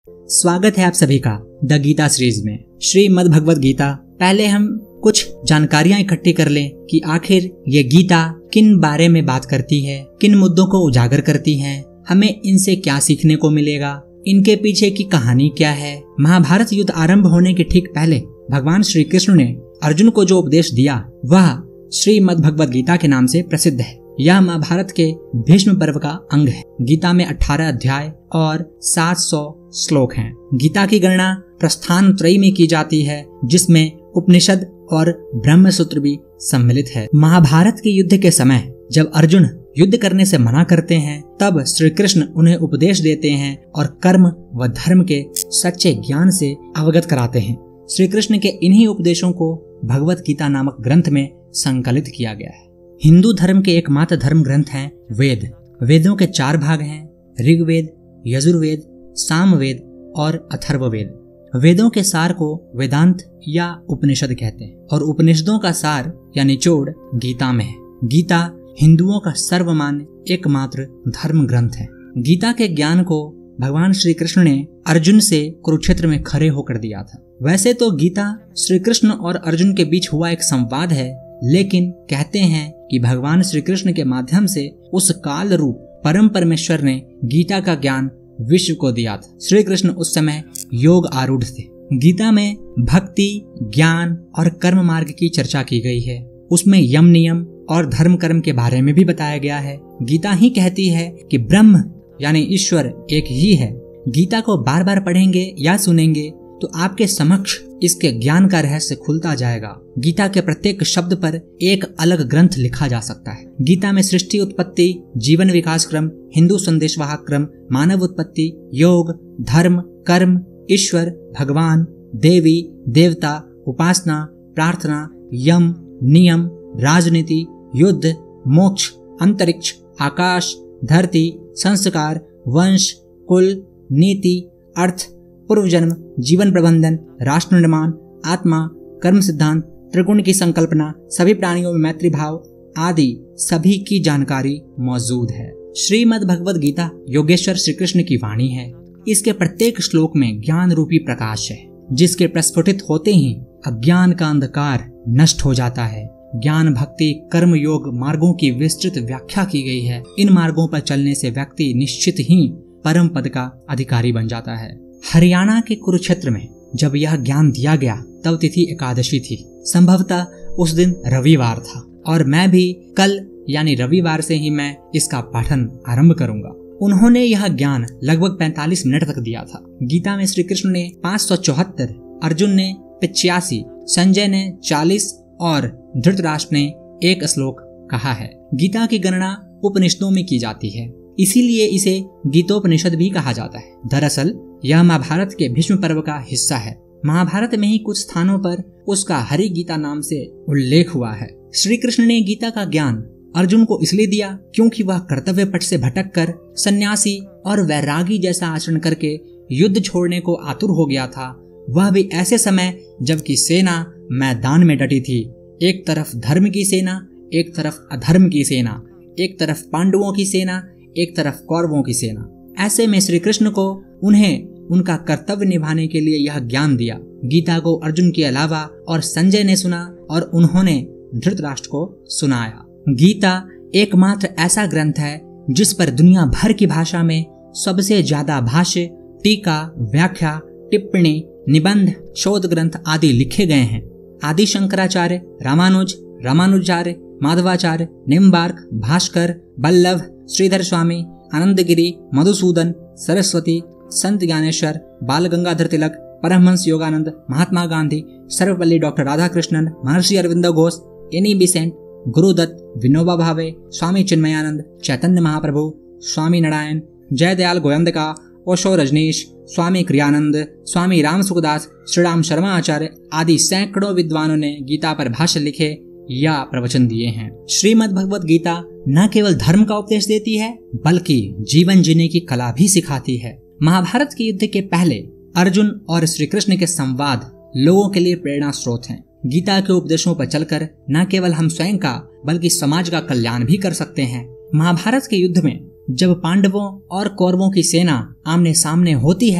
स्वागत है आप सभी का द गीता सीरीज में। श्रीमद् भगवद गीता। पहले हम कुछ जानकारियां इकट्ठी कर लें कि आखिर ये गीता किन बारे में बात करती है, किन मुद्दों को उजागर करती है, हमें इनसे क्या सीखने को मिलेगा, इनके पीछे की कहानी क्या है। महाभारत युद्ध आरंभ होने के ठीक पहले भगवान श्री कृष्ण ने अर्जुन को जो उपदेश दिया वह श्रीमद् भगवद गीता के नाम से प्रसिद्ध है। यह महाभारत के भीष्म पर्व का अंग है। गीता में 18 अध्याय और 700 श्लोक हैं। गीता की गणना प्रस्थान त्रयी में की जाती है, जिसमें उपनिषद और ब्रह्म सूत्र भी सम्मिलित है। महाभारत के युद्ध के समय जब अर्जुन युद्ध करने से मना करते हैं, तब श्री कृष्ण उन्हें उपदेश देते हैं और कर्म व धर्म के सच्चे ज्ञान से अवगत कराते हैं। श्री कृष्ण के इन्हीं उपदेशों को भगवत गीता नामक ग्रंथ में संकलित किया गया है। हिंदू धर्म के एकमात्र धर्म ग्रंथ हैं वेद। वेदों के 4 भाग हैं, ऋग्वेद, यजुर्वेद, सामवेद और अथर्ववेद। वेदों के सार को वेदांत या उपनिषद कहते हैं और उपनिषदों का सार या निचोड़ गीता में है। गीता हिंदुओं का सर्वमान्य एकमात्र धर्म ग्रंथ है। गीता के ज्ञान को भगवान श्री कृष्ण ने अर्जुन से कुरुक्षेत्र में खड़े होकर दिया था। वैसे तो गीता श्री कृष्ण और अर्जुन के बीच हुआ एक संवाद है, लेकिन कहते हैं कि भगवान श्री कृष्ण के माध्यम से उस काल रूप परम परमेश्वर ने गीता का ज्ञान विश्व को दिया था। श्री कृष्ण उस समय योग आरूढ़ थे। गीता में भक्ति, ज्ञान और कर्म मार्ग की चर्चा की गई है। उसमें यम नियम और धर्म कर्म के बारे में भी बताया गया है। गीता ही कहती है कि ब्रह्म यानी ईश्वर एक ही है। गीता को बार बार पढ़ेंगे या सुनेंगे तो आपके समक्ष इसके ज्ञान का रहस्य खुलता जाएगा। गीता के प्रत्येक शब्द पर एक अलग ग्रंथ लिखा जा सकता है। गीता में सृष्टि उत्पत्ति, जीवन विकास क्रम, हिंदू संदेशवाहक क्रम, मानव उत्पत्ति, योग, धर्म, कर्म, ईश्वर, भगवान, देवी, देवता, उपासना, प्रार्थना, यम, नियम, राजनीति, युद्ध, मोक्ष, अंतरिक्ष, आकाश, धरती, संस्कार, वंश, कुल, नीति, अर्थ, पूर्व जन्म, जीवन प्रबंधन, राष्ट्र निर्माण, आत्मा, कर्म सिद्धांत, त्रिगुण की संकल्पना, सभी प्राणियों में मैत्री भाव आदि सभी की जानकारी मौजूद है। श्रीमद् भगवद गीता योगेश्वर श्री कृष्ण की वाणी है। इसके प्रत्येक श्लोक में ज्ञान रूपी प्रकाश है, जिसके प्रस्फुटित होते ही अज्ञान का अंधकार नष्ट हो जाता है। ज्ञान, भक्ति, कर्म योग मार्गों की विस्तृत व्याख्या की गई है। इन मार्गों पर चलने से व्यक्ति निश्चित ही परम पद का अधिकारी बन जाता है। हरियाणा के कुरुक्षेत्र में जब यह ज्ञान दिया गया तब तिथि एकादशी थी। संभवतः उस दिन रविवार था और मैं भी कल यानी रविवार से ही मैं इसका पाठन आरंभ करूंगा। उन्होंने यह ज्ञान लगभग 45 मिनट तक दिया था। गीता में श्री कृष्ण ने 574, अर्जुन ने 85, संजय ने 40 और धृतराष्ट्र ने 1 श्लोक कहा है। गीता की गणना उपनिषदों में की जाती है, इसीलिए इसे गीतोपनिषद भी कहा जाता है। दरअसल यह महाभारत के भीष्म पर्व का हिस्सा है। महाभारत में ही कुछ स्थानों पर उसका हरि गीता नाम से उल्लेख हुआ है। श्री कृष्ण ने गीता का ज्ञान अर्जुन को इसलिए दिया क्योंकि वह कर्तव्य पथ से भटककर सन्यासी और वैरागी जैसा आचरण करके युद्ध छोड़ने को आतुर हो गया था। वह भी ऐसे समय जबकि सेना मैदान में डटी थी। एक तरफ धर्म की सेना, एक तरफ अधर्म की सेना, एक तरफ पांडवों की सेना, एक तरफ कौरवों की सेना। ऐसे में श्री कृष्ण को उन्हें उनका कर्तव्य निभाने के लिए यह ज्ञान दिया। गीता को अर्जुन के अलावा और संजय ने सुना और उन्होंने धृतराष्ट्र को सुनाया। गीता एकमात्र ऐसा ग्रंथ है जिस पर दुनिया भर की भाषा में सबसे ज्यादा भाष्य, टीका, व्याख्या, टिप्पणी, निबंध, शोध ग्रंथ आदि लिखे गए हैं। आदि Shankaracharya, Ramanuj, Ramanujacharya, Madhavacharya, Nimbarka, Bhaskar, Ballabh, Shridhar Swami, Anandagiri, Madhusudan, Saraswati, Sant Gyaneshwar, Bal Gangadhar Tilak, Paramhansa Yogananda, Mahatma Gandhi, Sarvepalli doctor Radhakrishnan, Maharshi Aurobindo Ghosh, Annie Besant, Gurudutt, Vinoba Bhave, Swami Chinmayanand, Chaitanya Mahaprabhu, Swami Narayan, Jaydayal गोयंदका, Osho Rajneesh, Swami Kriyananda, स्वामी राम सुखदास, श्रीराम शर्मा आचार्य आदि सैकड़ों विद्वानों ने गीता पर भाष्य लिखे या प्रवचन दिए हैं। श्रीमद् भगवद गीता न केवल धर्म का उपदेश देती है बल्कि जीवन जीने की कला भी सिखाती है। महाभारत के युद्ध के पहले अर्जुन और श्री कृष्ण के संवाद लोगों के लिए प्रेरणा स्रोत हैं। गीता के उपदेशों पर चलकर न केवल हम स्वयं का बल्कि समाज का कल्याण भी कर सकते हैं। महाभारत के युद्ध में जब पांडवों और कौरवों की सेना आमने सामने होती है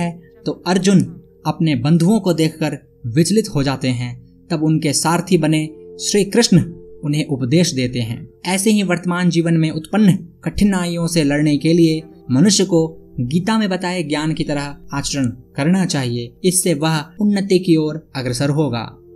तो अर्जुन अपने बंधुओं को देखकर विचलित हो जाते हैं। तब उनके सारथी बने श्री कृष्ण उन्हें उपदेश देते हैं। ऐसे ही वर्तमान जीवन में उत्पन्न कठिनाइयों से लड़ने के लिए मनुष्य को गीता में बताए ज्ञान की तरह आचरण करना चाहिए। इससे वह उन्नति की ओर अग्रसर होगा।